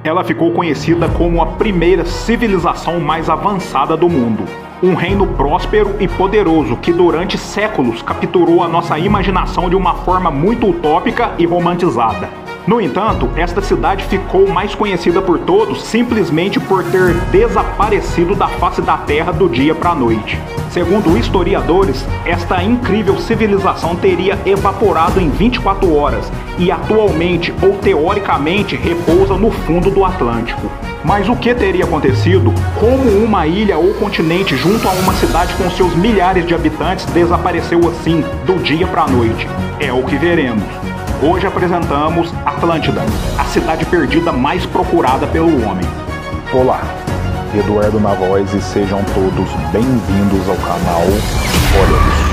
Ela ficou conhecida como a primeira civilização mais avançada do mundo. Um reino próspero e poderoso que durante séculos capturou a nossa imaginação de uma forma muito utópica e romantizada. No entanto, esta cidade ficou mais conhecida por todos simplesmente por ter desaparecido da face da terra do dia para a noite. Segundo historiadores, esta incrível civilização teria evaporado em 24 horas e atualmente, ou teoricamente, repousa no fundo do Atlântico. Mas o que teria acontecido? Como uma ilha ou continente junto a uma cidade com seus milhares de habitantes desapareceu assim, do dia para a noite? É o que veremos. Hoje apresentamos Atlântida, a cidade perdida mais procurada pelo homem. Olá, Eduardo na voz e sejam todos bem-vindos ao canal Spoilers.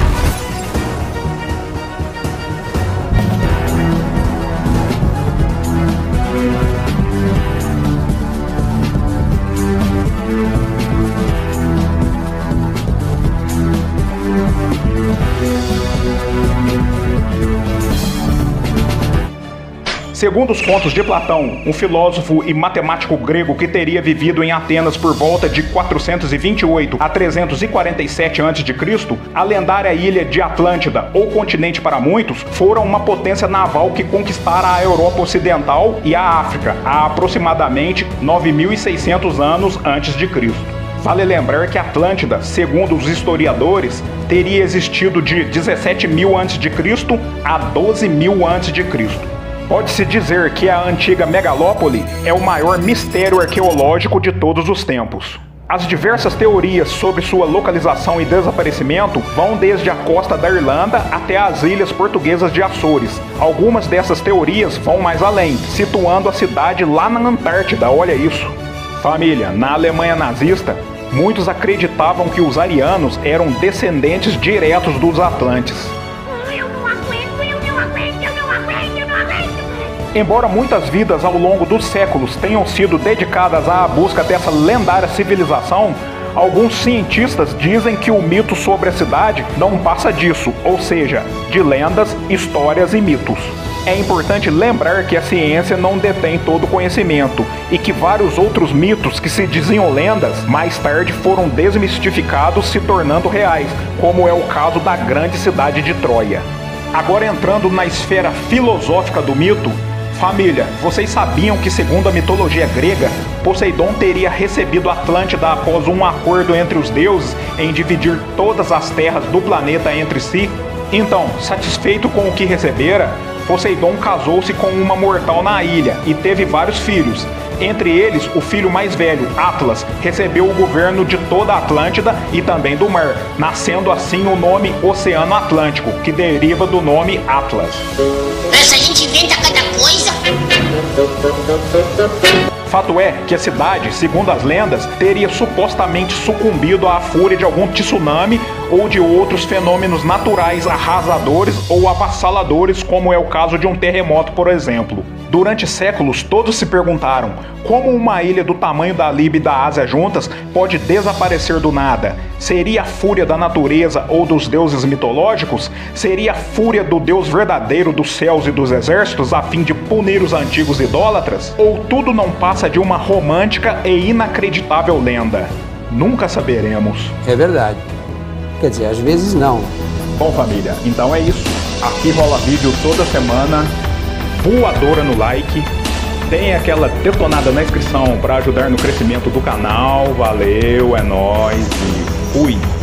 Segundo os contos de Platão, um filósofo e matemático grego que teria vivido em Atenas por volta de 428 a 347 a.C., a lendária ilha de Atlântida, ou continente para muitos, fora uma potência naval que conquistara a Europa Ocidental e a África há aproximadamente 9.600 anos antes de Cristo. Vale lembrar que Atlântida, segundo os historiadores, teria existido de 17.000 a.C. a 12.000 a.C. Pode-se dizer que a antiga megalópole é o maior mistério arqueológico de todos os tempos. As diversas teorias sobre sua localização e desaparecimento vão desde a costa da Irlanda até as ilhas portuguesas de Açores. Algumas dessas teorias vão mais além, situando a cidade lá na Antártida, olha isso. Família, na Alemanha nazista, muitos acreditavam que os arianos eram descendentes diretos dos atlantes. Embora muitas vidas ao longo dos séculos tenham sido dedicadas à busca dessa lendária civilização, alguns cientistas dizem que o mito sobre a cidade não passa disso, ou seja, de lendas, histórias e mitos. É importante lembrar que a ciência não detém todo o conhecimento e que vários outros mitos que se diziam lendas, mais tarde foram desmistificados se tornando reais, como é o caso da grande cidade de Troia. Agora entrando na esfera filosófica do mito, família, vocês sabiam que, segundo a mitologia grega, Poseidon teria recebido Atlântida após um acordo entre os deuses em dividir todas as terras do planeta entre si? Então, satisfeito com o que recebera, Poseidon casou-se com uma mortal na ilha e teve vários filhos. Entre eles, o filho mais velho, Atlas, recebeu o governo de toda a Atlântida e também do mar, nascendo assim o nome Oceano Atlântico, que deriva do nome Atlas. Essa gente inventa cada coisa. Fato é que a cidade, segundo as lendas, teria supostamente sucumbido à fúria de algum tsunami ou de outros fenômenos naturais arrasadores ou avassaladores, como é o caso de um terremoto, por exemplo. Durante séculos, todos se perguntaram como uma ilha do tamanho da Líbia e da Ásia juntas pode desaparecer do nada. Seria a fúria da natureza ou dos deuses mitológicos? Seria a fúria do Deus verdadeiro dos céus e dos exércitos a fim de punir os antigos idólatras? Ou tudo não passa de uma romântica e inacreditável lenda? Nunca saberemos. É verdade. Quer dizer, às vezes não. Bom, família, então é isso. Aqui rola vídeo toda semana. Voadora no like, tem aquela detonada na inscrição para ajudar no crescimento do canal. Valeu, é nóis e fui!